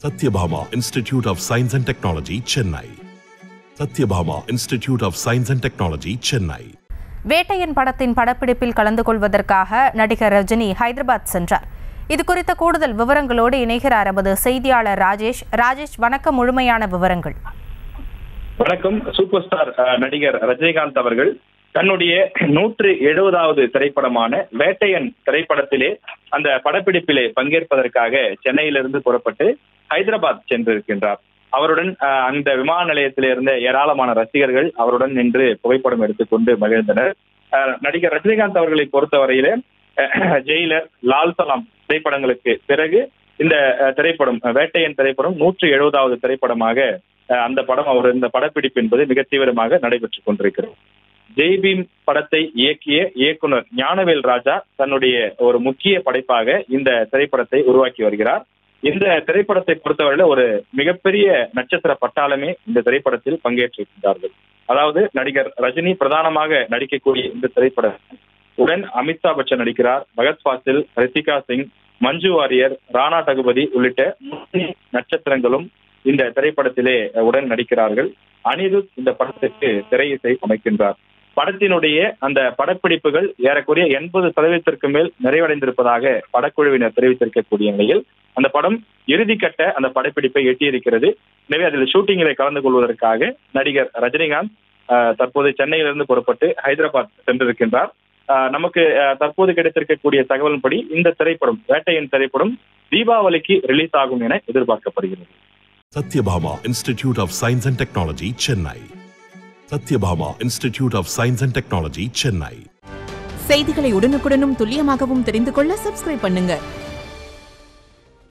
Satyabhama Institute of Science and Technology, Chennai. Satyabhama Institute of Science and Technology, Chennai. Vettaiyan படத்தின் படப்பிடிப்பில் கலந்து கொள்வதற்காக நடிகர் ரஜினி ஹைதராபாத் சென்றார். இது குறித்த கூடுதல் விவரங்களோடு இணைகிறார் நமது செய்தியாளர் ராஜேஷ். வணக்கம், முழுமையான விவரங்கள். வணக்கம். சூப்பர் ஸ்டார் நடிகர் ரஜினிகாந்த் அவர்கள் தன்னுடைய 170வது திரைப்படமான வேட்டையன் திரைப்படத்திலே அந்த படப்பிடிப்பிலே பங்கேற்பதற்காக சென்னையிலிருந்து புறப்பட்டு ஹைதராபாத் சென்றிருக்கின்றார். அவருடன் அந்த விமான நிலையத்திலே இருந்த ஏராளமான ரசிகர்கள் அவருடன் நின்று புகைப்படம் எடுத்துக்கொண்டு மகிழ்ந்தனர். நடிகர் ரஜினிகாந்த் அவர்களை பொறுத்தவரையிலே ஜெயிலர், லால் சலாம் திரைப்படங்களுக்கு பிறகு இந்த திரைப்படம் வேட்டையன் திரைப்படம் 170வது திரைப்படமாக அந்த படம் அவர் இந்த படப்பிடிப்பு என்பது மிக தீவிரமாக நடைபெற்றுக் கொண்டிருக்கிறது. ஜெய்பீம் படத்தை இயக்கிய இயக்குனர் ஞானவேல் ராஜா தன்னுடைய ஒரு முக்கிய படைப்பாக இந்த திரைப்படத்தை உருவாக்கி வருகிறார். இந்த திரைப்படத்தை பொறுத்தவரையில ஒரு மிகப்பெரிய நட்சத்திர பட்டாளமே இந்த திரைப்படத்தில் பங்கேற்றிருக்கிறார்கள். அதாவது நடிகர் ரஜினி பிரதானமாக நடிக்கக்கூடிய இந்த திரைப்படம் உடன் அமிதாப் பச்சன் நடிக்கிறார். பகத் ஃபாசில், ரித்திகா சிங், மஞ்சு வாரியர், ராணா டகுபதி உள்ளிட்ட நட்சத்திரங்களும் இந்த திரைப்படத்திலே உடன் நடிக்கிறார்கள். அனிருத் இந்த படத்திற்கு திரையிசை அமைக்கின்றார். படத்தினுடைய அந்த படப்பிடிப்புகள் ஏறக்குறைய 80% மேல் நிறைவடைந்திருப்பதாக படக்குழுவினர் தெரிவித்திருக்கக்கூடிய நிலையில் அந்த படம் இறுதிக்கட்ட அந்த படப்பிடிப்பை எட்டியிருக்கிறது. எனவே அதில் ஷூட்டிங்கில் கலந்து கொள்வதற்காக நடிகர் ரஜினிகாந்த் தற்போது சென்னையிலிருந்து புறப்பட்டு ஹைதராபாத் சென்றிருக்கின்றார். நமக்கு தற்போது கிடைத்திருக்கக்கூடிய தகவலின்படி இந்த திரைப்படம் வேட்டையன் திரைப்படம் தீபாவளிக்கு ரிலீஸ் ஆகும் என எதிர்பார்க்கப்படுகிறது. Satyabhama Institute of Science and Technology, Chennai. Satyabhama Institute of Science and Technology, Chennai. செய்திகளை உடனுக்குடனும் துல்லியமாகவும் தெரிந்து கொள்ள சப்ஸ்கிரைப் பண்ணுங்க.